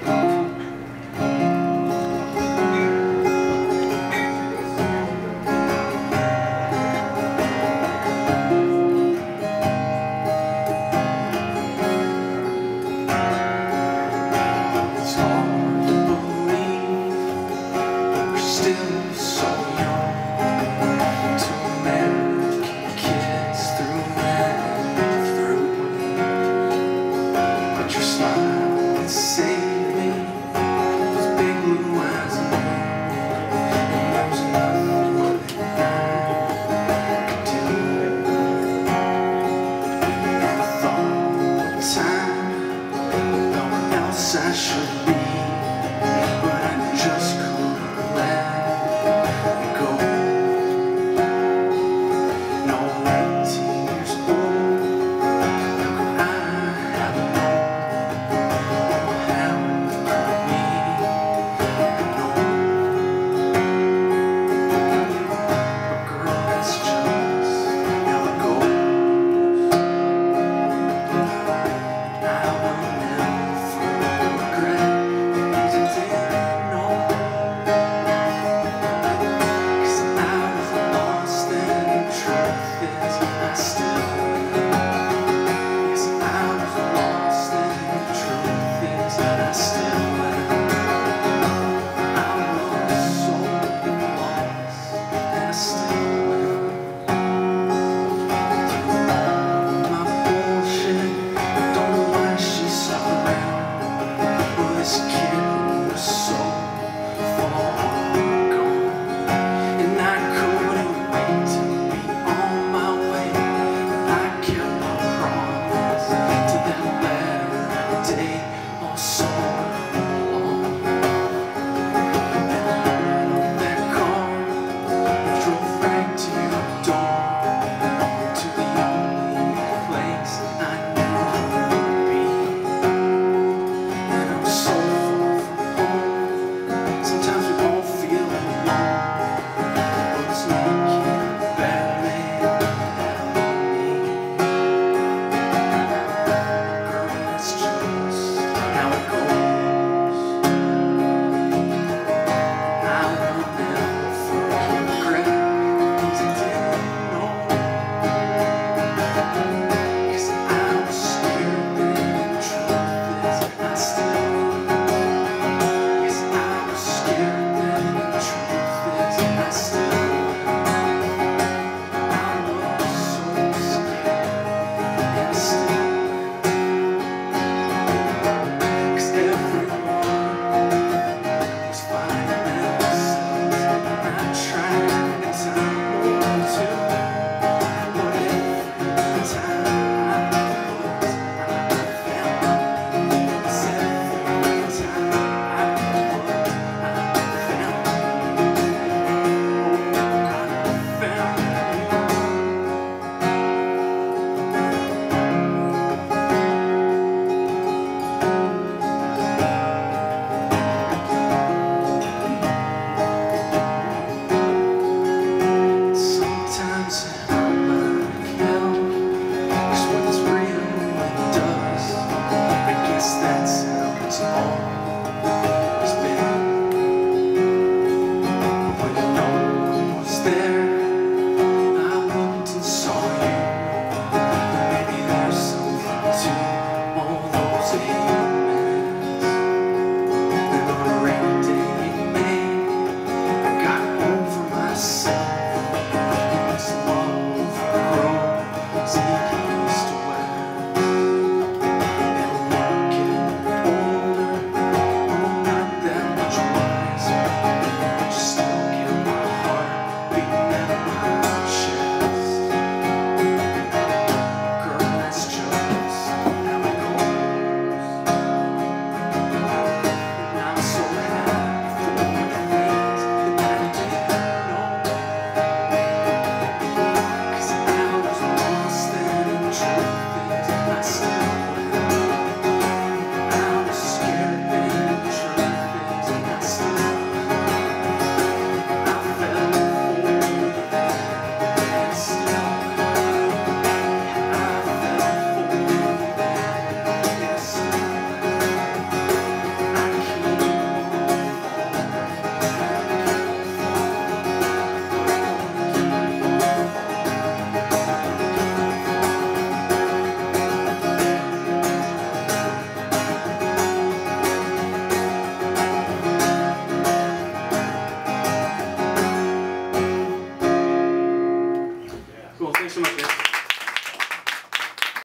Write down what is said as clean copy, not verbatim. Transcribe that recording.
I should be, but I just couldn't let it go. No, 18 years old, how could I have known? Oh, how could we have known? But girl, that's just how it goes. I will never regret things I didn't know, 'cause I was lost and the truth is I still will. Yes, I was lost and the truth is I still will. I was so lost and I still will. Through all my bullshit, I don't know why she's stuck around. Well, this kid